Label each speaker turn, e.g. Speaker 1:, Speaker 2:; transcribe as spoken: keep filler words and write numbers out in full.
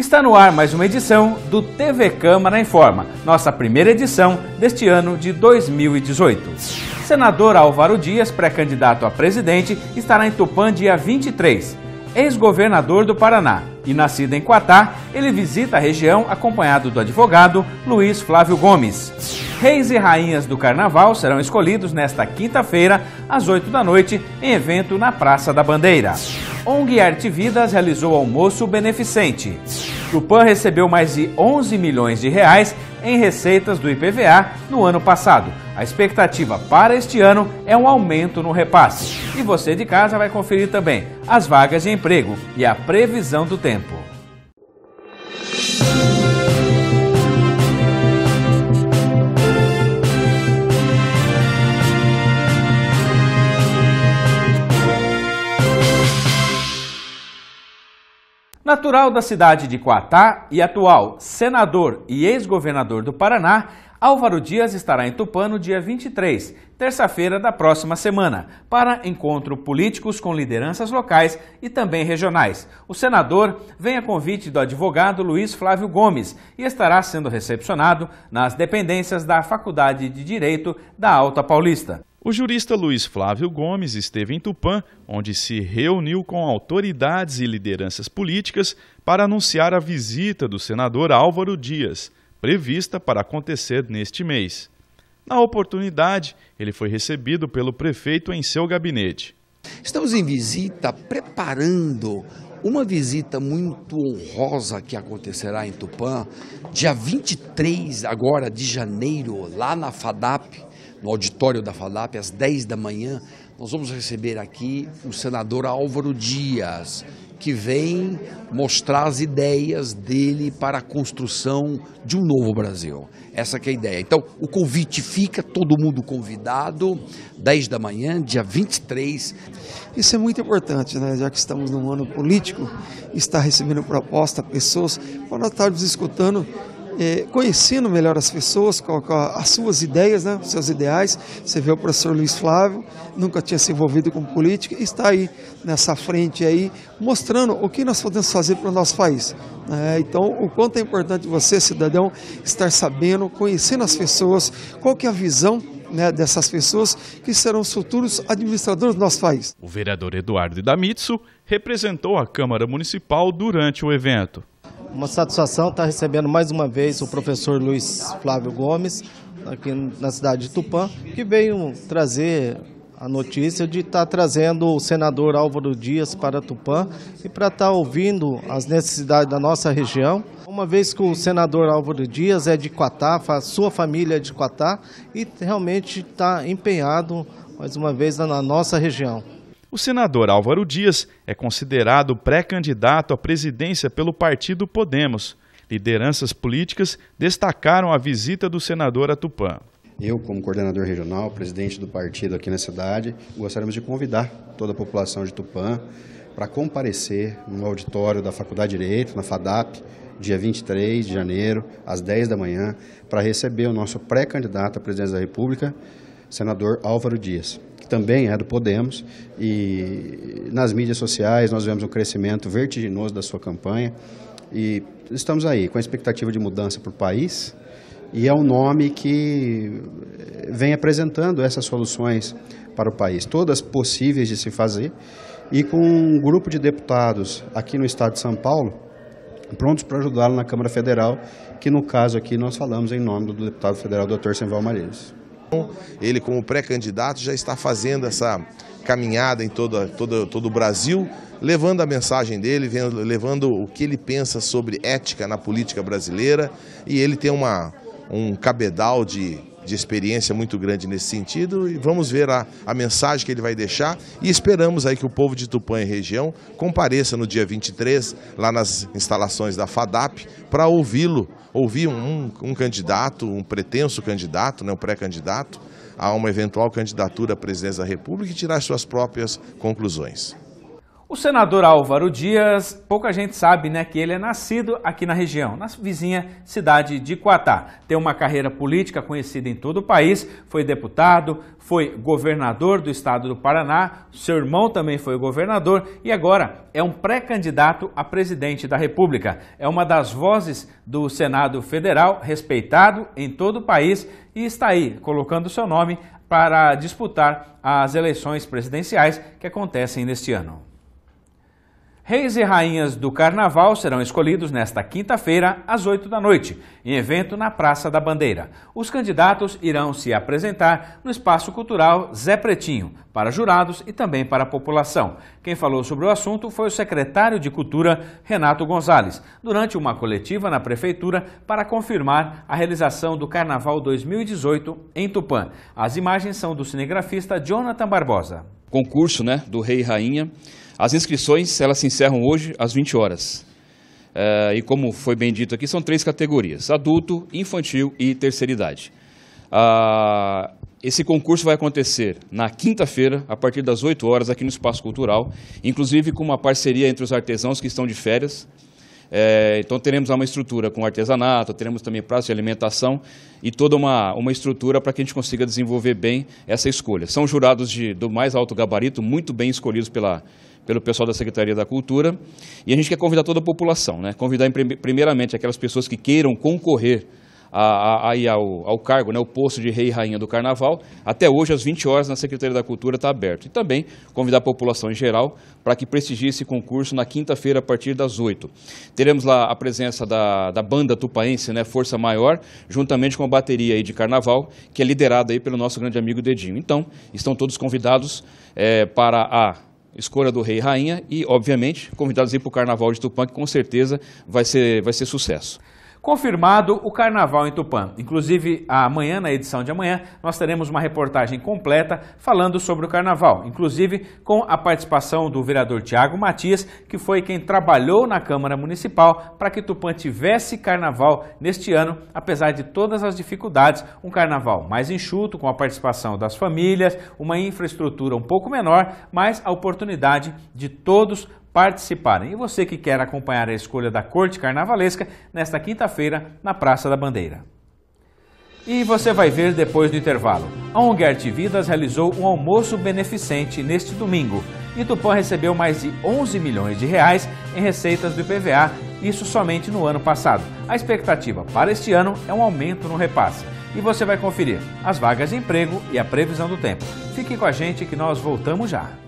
Speaker 1: Está no ar mais uma edição do T V Câmara Informa, nossa primeira edição deste ano de dois mil e dezoito. Senador Álvaro Dias, pré-candidato a presidente, estará em Tupã dia vinte e três. Ex-governador do Paraná e nascido em Quatá, ele visita a região acompanhado do advogado Luiz Flávio Gomes. Reis e rainhas do Carnaval serão escolhidos nesta quinta-feira, às oito da noite, em evento na Praça da Bandeira. O N G Arte Vidas realizou almoço beneficente. Tupã recebeu mais de onze milhões de reais em receitas do I P V A no ano passado. A expectativa para este ano é um aumento no repasse. E você de casa vai conferir também as vagas de emprego e a previsão do tempo. Natural da cidade de Quatá e atual senador e ex-governador do Paraná, Álvaro Dias estará em Tupã no dia vinte e três, terça-feira da próxima semana, para encontro políticos com lideranças locais e também regionais. O senador vem a convite do advogado Luiz Flávio Gomes e estará sendo recepcionado nas dependências da Faculdade de Direito da Alta Paulista.
Speaker 2: O jurista Luiz Flávio Gomes esteve em Tupã, onde se reuniu com autoridades e lideranças políticas para anunciar a visita do senador Álvaro Dias, prevista para acontecer neste mês. Na oportunidade, ele foi recebido pelo prefeito em seu gabinete.
Speaker 3: Estamos em visita, preparando uma visita muito honrosa que acontecerá em Tupã, dia vinte e três agora de janeiro, lá na FADAP, no auditório da FADAP, às dez da manhã, nós vamos receber aqui o senador Álvaro Dias, que vem mostrar as ideias dele para a construção de um novo Brasil. Essa que é a ideia. Então, o convite fica, todo mundo convidado, dez da manhã, dia vinte e três.
Speaker 4: Isso é muito importante, né? Já que estamos num ano político, está recebendo proposta, pessoas, para nós estarmos escutando, É, conhecendo melhor as pessoas, com, com as suas ideias, né, os seus ideais. Você vê o professor Luiz Flávio, nunca tinha se envolvido com política, e está aí nessa frente aí, mostrando o que nós podemos fazer para o nosso país. É, então, o quanto é importante você, cidadão, estar sabendo, conhecendo as pessoas, qual que é a visão, né, dessas pessoas que serão os futuros administradores do nosso país.
Speaker 2: O vereador Eduardo Idamitsu representou a Câmara Municipal durante o evento.
Speaker 5: Uma satisfação estar recebendo mais uma vez o professor Luiz Flávio Gomes, aqui na cidade de Tupã, que veio trazer a notícia de estar trazendo o senador Álvaro Dias para Tupã e para estar ouvindo as necessidades da nossa região. Uma vez que o senador Álvaro Dias é de Quatá, a sua família é de Quatá e realmente está empenhado mais uma vez na nossa região.
Speaker 2: O senador Álvaro Dias é considerado pré-candidato à presidência pelo partido Podemos. Lideranças políticas destacaram a visita do senador a Tupã.
Speaker 6: Eu, como coordenador regional, presidente do partido aqui na cidade, gostaríamos de convidar toda a população de Tupã para comparecer no auditório da Faculdade de Direito, na FADAP, dia vinte e três de janeiro, às dez da manhã, para receber o nosso pré-candidato à presidência da República, senador Álvaro Dias, que também é do Podemos, e nas mídias sociais nós vemos um crescimento vertiginoso da sua campanha e estamos aí com a expectativa de mudança para o país, e é um nome que vem apresentando essas soluções para o país, todas possíveis de se fazer, e com um grupo de deputados aqui no estado de São Paulo prontos para ajudá-lo na Câmara Federal, que no caso aqui nós falamos em nome do deputado federal doutor Semval Marias.
Speaker 7: Ele, como pré-candidato, já está fazendo essa caminhada em todo, todo, todo o Brasil, levando a mensagem dele, levando o que ele pensa sobre ética na política brasileira, e ele tem uma, um cabedal de, de experiência muito grande nesse sentido, e vamos ver a, a mensagem que ele vai deixar, e esperamos aí que o povo de Tupã e região compareça no dia vinte e três, lá nas instalações da FADAP, para ouvi-lo, ouvir um, um candidato, um pretenso candidato, né, um pré-candidato, a uma eventual candidatura à presidência da República e tirar suas próprias conclusões.
Speaker 1: O senador Álvaro Dias, pouca gente sabe, né, que ele é nascido aqui na região, na vizinha cidade de Quatá. Tem uma carreira política conhecida em todo o país, foi deputado, foi governador do estado do Paraná, seu irmão também foi governador e agora é um pré-candidato a presidente da República. É uma das vozes do Senado Federal, respeitado em todo o país e está aí colocando seu nome para disputar as eleições presidenciais que acontecem neste ano. Reis e rainhas do Carnaval serão escolhidos nesta quinta-feira, às oito da noite, em evento na Praça da Bandeira. Os candidatos irão se apresentar no Espaço Cultural Zé Pretinho, para jurados e também para a população. Quem falou sobre o assunto foi o secretário de Cultura, Renato Gonzalez, durante uma coletiva na Prefeitura para confirmar a realização do Carnaval dois mil e dezoito em Tupã. As imagens são do cinegrafista Jonathan Barbosa.
Speaker 8: Concurso, né, do Rei e Rainha. As inscrições, elas se encerram hoje às vinte horas. É, e como foi bem dito aqui, são três categorias: adulto, infantil e terceira idade. Ah, esse concurso vai acontecer na quinta-feira, a partir das oito horas, aqui no Espaço Cultural, inclusive com uma parceria entre os artesãos que estão de férias. É, então teremos uma estrutura com artesanato, teremos também praça de alimentação e toda uma, uma estrutura para que a gente consiga desenvolver bem essa escolha. São jurados de, do mais alto gabarito, muito bem escolhidos pela, pelo pessoal da Secretaria da Cultura, e a gente quer convidar toda a população, né? Convidar primeiramente aquelas pessoas que queiram concorrer a, a, a, ao, ao cargo, né, o posto de Rei e Rainha do Carnaval. Até hoje, às vinte horas, na Secretaria da Cultura está aberto. E também convidar a população em geral para que prestigie esse concurso na quinta-feira, a partir das oito. Teremos lá a presença da, da banda tupaense, né, Força Maior, juntamente com a bateria aí de Carnaval, que é liderada aí pelo nosso grande amigo Dedinho. Então, estão todos convidados é, para a escolha do Rei e Rainha e, obviamente, convidados aí para o Carnaval de Tupã, que com certeza vai ser, vai ser sucesso.
Speaker 1: Confirmado o Carnaval em Tupã. Inclusive, amanhã, na edição de amanhã, nós teremos uma reportagem completa falando sobre o Carnaval, inclusive com a participação do vereador Tiago Matias, que foi quem trabalhou na Câmara Municipal para que Tupã tivesse Carnaval neste ano, apesar de todas as dificuldades, um Carnaval mais enxuto, com a participação das famílias, uma infraestrutura um pouco menor, mas a oportunidade de todos participarem. E você que quer acompanhar a escolha da corte carnavalesca nesta quinta-feira na Praça da Bandeira. E você vai ver depois do intervalo. A ONG Arte Vidas realizou um almoço beneficente neste domingo. E Tupã recebeu mais de onze milhões de reais em receitas do I P V A, isso somente no ano passado. A expectativa para este ano é um aumento no repasse. E você vai conferir as vagas de emprego e a previsão do tempo. Fique com a gente que nós voltamos já.